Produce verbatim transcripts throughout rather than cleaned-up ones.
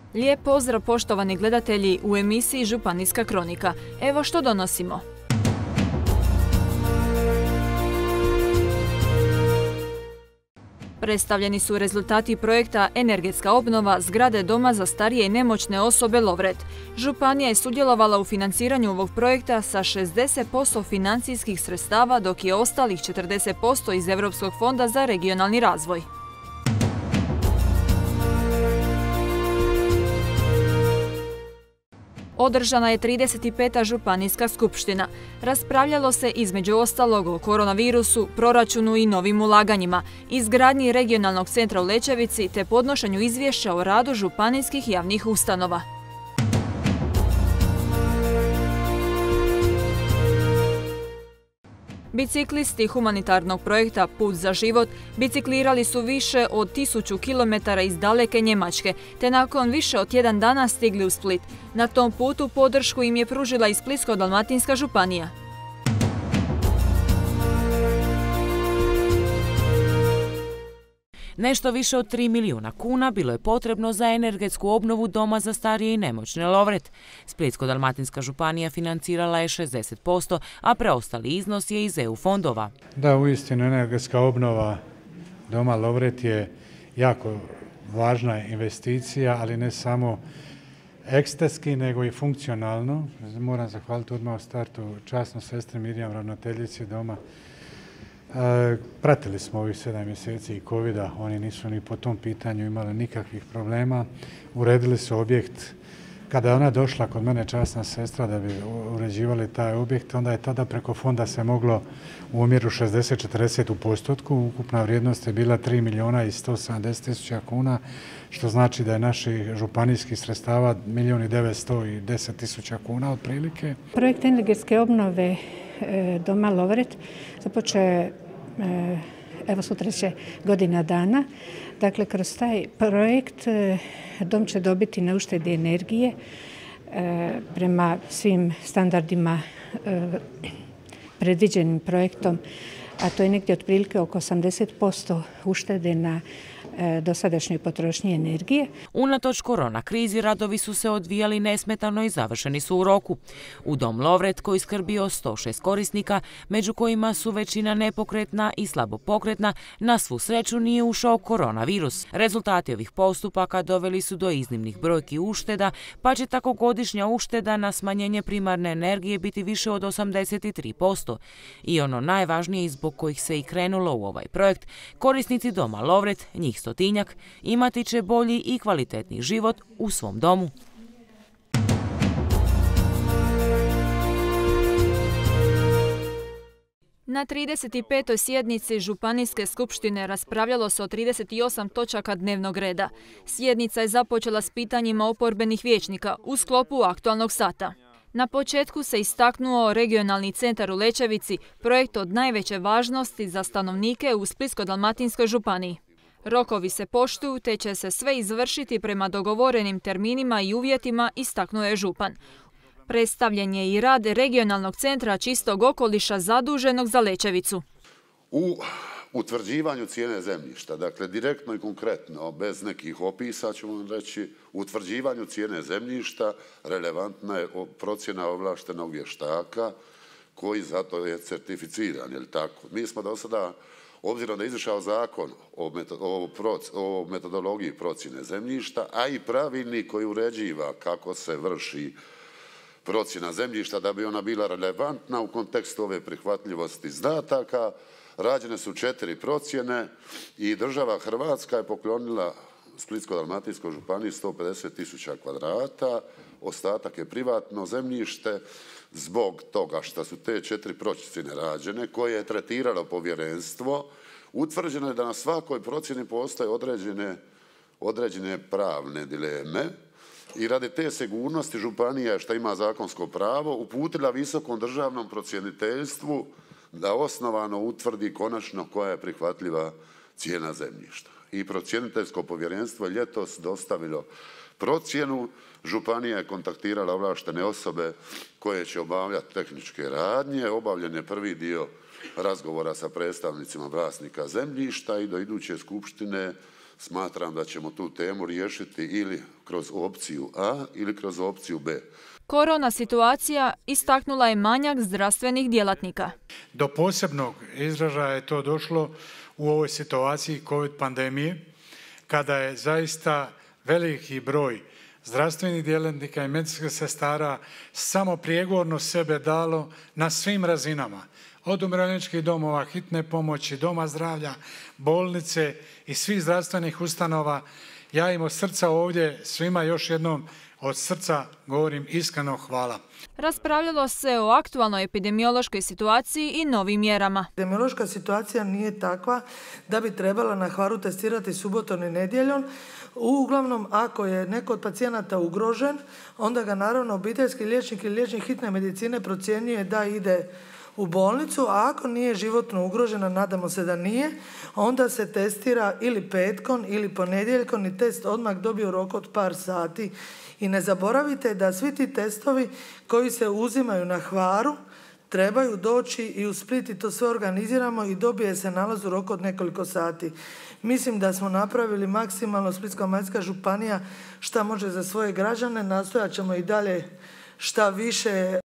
Lijep pozdrav poštovani gledatelji u emisiji Županijska kronika. Evo što donosimo. Predstavljeni su rezultati projekta Energetska obnova zgrade Doma za starije i nemoćne osobe Lovret. Županija je sudjelovala u financiranju ovog projekta sa šezdeset posto financijskih sredstava, dok je ostalih četrdeset posto iz Europskog fonda za regionalni razvoj. Održana je trideset peta županijska skupština. Raspravljalo se između ostalog o koronavirusu, proračunu i novim ulaganjima, izgradnji regionalnog centra u Lećevici te podnošenju izvješća o radu županijskih javnih ustanova. Biciklisti humanitarnog projekta Put za život biciklirali su više od tisuću kilometara iz daleke Njemačke, te nakon više od tjedan dana stigli u Split. Na tom putu podršku im je pružila i Splitsko-dalmatinska županija. Nešto više od tri milijuna kuna bilo je potrebno za energetsku obnovu Doma za starije i nemoćne Lovret. Splitsko-dalmatinska županija financirala je šezdeset posto, a preostali iznos je iz E U fondova. Da, uistinu energetska obnova Doma Lovret je jako važna investicija, ali ne samo ekstetski, nego i funkcionalno. Moram zahvaliti odmah u startu časno sestri Mirjam, ravnateljici Doma. E, pratili smo ovih sedam mjeseci i kovida, oni nisu ni po tom pitanju imali nikakvih problema. Uredili su objekt. Kada je ona došla kod mene, časna sestra, da bi uređivali taj objekt, onda je tada preko fonda se moglo u omjeru šezdeset četrdeset u postotku. Ukupna vrijednost je bila tri milijuna i sto sedamdeset tisuća kuna, što znači da je naših županijskih sredstava milijun i devetsto deset tisuća kuna otprilike. Projekt energetske obnove Doma Lovret započeo je, evo sutra će godina dana. Dakle, kroz taj projekt dom će dobiti na uštedi energije prema svim standardima predviđenim projektom, a to je negdje otprilike oko osamdeset posto uštede na dosadašnjoj potrošnji energije. Unatoč korona krizi radovi su se odvijali nesmetano i završeni su u roku. U Dom Lovret, koji skrbi o sto šest korisnika, među kojima su većina nepokretna i slabo pokretna, na svu sreću nije ušao koronavirus. Rezultati ovih postupaka doveli su do iznimnih brojki ušteda, pa će tako godišnja ušteda na smanjenje primarne energije biti više od osamdeset tri posto. I ono najvažnije, zbog kojih se i krenulo u ovaj projekt, korisnici Doma Lovret, njih stotinjak, imati će bolji i kvalitetniji život u svom domu. Na trideset petoj sjednici Županijske skupštine raspravljalo se o trideset osam točaka dnevnog reda. Sjednica je započela s pitanjima oporbenih vijećnika u sklopu aktualnog sata. Na početku se istaknuo regionalni centar u Lećevici, projekt od najveće važnosti za stanovnike u Splitsko-dalmatinskoj županiji. Rokovi se poštuju te će se sve izvršiti prema dogovorenim terminima i uvjetima, istaknuo je župan. Predstavljen je i rad regionalnog centra čistog okoliša zaduženog za Lećevicu. U utvrđivanju cijene zemljišta, dakle direktno i konkretno, bez nekih opisa ću vam reći, u utvrđivanju cijene zemljišta relevantna je procjena ovlaštenog vještaka koji zato je certificiran, je li tako? Mi smo do sada, obzirom da je izašao zakon o metodologiji procjene zemljišta, a i pravilnik koji uređiva kako se vrši procjena zemljišta da bi ona bila relevantna u kontekstu ove prihvatljivosti izdataka, rađene su četiri procjene i država Hrvatska je poklonila Splitsko-dalmatinskoj županiji sto pedeset tisuća kvadrata, ostatak je privatno zemljište. Zbog toga što su te četiri procjene rađene, koje je tretiralo povjerenstvo, utvrđeno je da na svakoj procjeni postoje određene, određene pravne dileme i radi te sigurnosti županija, što ima zakonsko pravo, uputila Visokom državnom procjeniteljstvu da osnovano utvrdi konačno koja je prihvatljiva cijena zemljišta. I procjeniteljsko povjerenstvo je ljetos dostavilo procjenu. Županija je kontaktirala ovlaštene osobe koje će obavljati tehničke radnje. Obavljen je prvi dio razgovora sa predstavnicima vlasnika zemljišta i do iduće skupštine smatram da ćemo tu temu riješiti ili kroz opciju A ili kroz opciju B. Korona situacija istaknula je manjak zdravstvenih djelatnika. Do posebnog izražaja je to došlo u ovoj situaciji COVID pandemije, kada je zaista veliki broj zdravstvenih djelatnika i medicinskih sestara samo prijegorno sebe dalo na svim razinama. Od umirovljeničkih domova, hitne pomoći, doma zdravlja, bolnice i svih zdravstvenih ustanova. Ja im od srca ovdje svima još jednom od srca govorim iskreno hvala. Raspravljalo se o aktualnoj epidemiološkoj situaciji i novim mjerama. Epidemiološka situacija nije takva da bi trebala na Hvaru testirati subotom i nedjeljom. Uglavnom, ako je neko od pacijenata ugrožen, onda ga naravno obiteljski liječnik ili liječnik hitne medicine procjenjuje da ide u bolnicu, a ako nije životno ugrožena, nadamo se da nije, onda se testira ili petkom ili ponedjeljkom i test odmah dobije u roku od par sati. I ne zaboravite da svi ti testovi koji se uzimaju na Hvaru trebaju doći i u Split i to sve organiziramo i dobije se nalaz u roku od nekoliko sati. Mislim da smo napravili maksimalno Splitsko-dalmatinska županija šta može za svoje građane, nastojat ćemo i dalje šta više.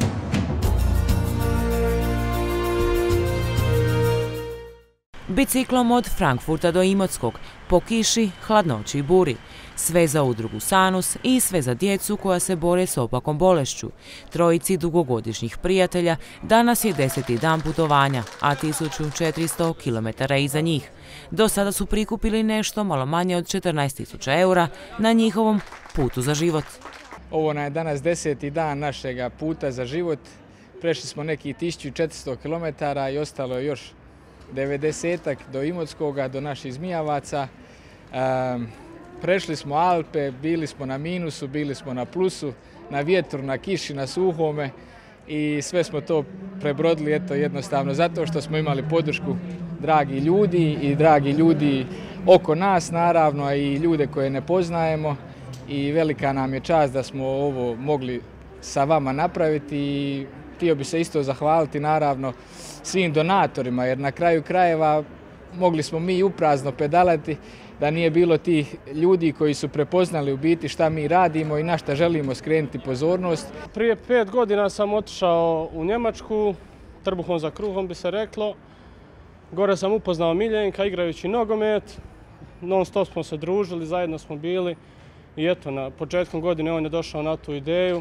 Biciklom od Frankfurta do Imotskog, po kiši, hladnoći i buri. Sve za udrugu Sanus i sve za djecu koja se bore s opakom bolešću. Trojici dugogodišnjih prijatelja danas je deseti dan putovanja, a tisuću četiristo kilometara iza njih. Do sada su prikupili nešto malo manje od četrnaest tisuća eura na njihovom putu za život. Ovo je danas deseti dan našega puta za život. Prešli smo nekih tisuću četiristo kilometara i ostalo je još devedesetak do Imotskoga, do naših Zmijavaca. Um, prešli smo Alpe, bili smo na minusu, bili smo na plusu, na vjetru, na kiši, na suhome i sve smo to prebrodili eto, jednostavno zato što smo imali podršku dragi ljudi i dragi ljudi oko nas naravno i ljude koje ne poznajemo i velika nam je čast da smo ovo mogli sa vama napraviti i htio bi se isto zahvaliti naravno svim donatorima jer na kraju krajeva mogli smo mi uprazno pedalati da nije bilo tih ljudi koji su prepoznali u biti šta mi radimo i na šta želimo skrenuti pozornost. Prije pet godina sam otišao u Njemačku, trbuhom za kruhom bi se reklo. Gore sam upoznao Miljenka igrajući nogomet, non stop smo se družili, zajedno smo bili i eto na početkom godine on je došao na tu ideju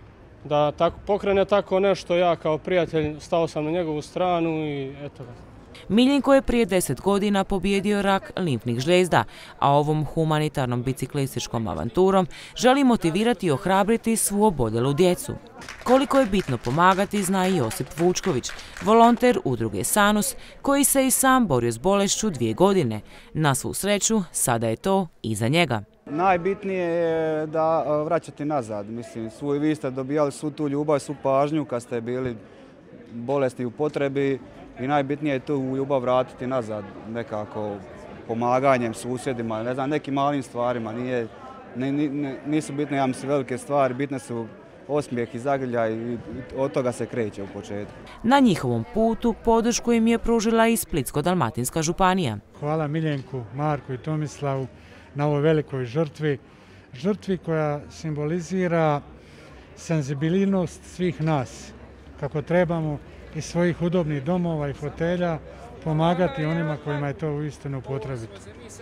da tako pokrene tako nešto, ja kao prijatelj stao sam na njegovu stranu i eto ga. Miljenko je prije deset godina pobijedio rak limfnih žlijezda, a ovom humanitarnom biciklističkom avanturom želi motivirati i ohrabriti svu oboljelu djecu. Koliko je bitno pomagati zna i Josip Vučković, volonter udruge Sanus, koji se i sam borio s bolešću dvije godine. Na svu sreću, sada je to iza njega. Najbitnije je da vraćati nazad. Mislim, svoj vi ste dobijali svu tu ljubav, svu pažnju kad ste bili bolesni u potrebi i najbitnije je tu ljubav vratiti nazad nekako pomaganjem susjedima, ne znam, nekim malim stvarima. Nije, ne, ne, nisu bitne, ja mislim, velike stvari, bitne su osmijeh i zagrljaj i od toga se kreće u početku. Na njihovom putu podršku im je pružila i Splitsko-dalmatinska županija. Hvala Miljenku, Marku i Tomislavu na ovoj velikoj žrtvi, žrtvi koja simbolizira senzibilnost svih nas, kako trebamo iz svojih udobnih domova i fotelja pomagati onima kojima je to uistinu potrebito.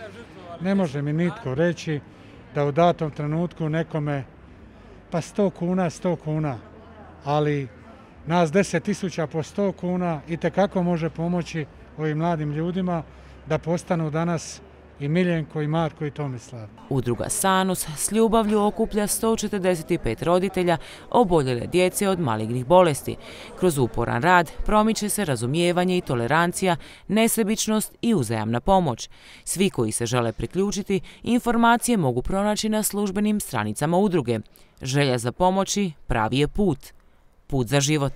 Ne može mi nitko reći da u datom trenutku nekome pa sto kuna, sto kuna, ali nas deset tisuća po sto kuna itekako može pomoći ovim mladim ljudima da postanu danas i Miljenko, i Marko, i Tomislav. Udruga Sanus s ljubavlju okuplja sto četrdeset pet roditelja oboljele djece od malignih bolesti. Kroz uporan rad promiče se razumijevanje i tolerancija, nesebičnost i uzajamna pomoć. Svi koji se žele priključiti, informacije mogu pronaći na službenim stranicama udruge. Želja za pomoći pravi je put. Put za život.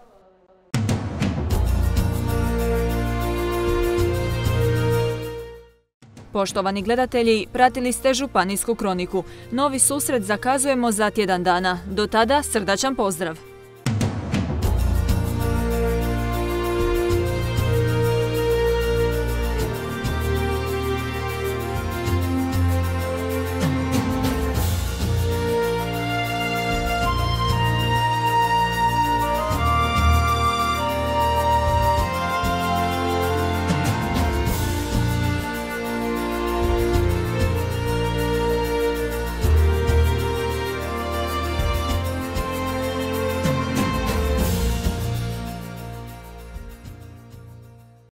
Poštovani gledatelji, pratili ste Županijsku kroniku. Novi susret zakazujemo za tjedan dana. Do tada srdačan pozdrav!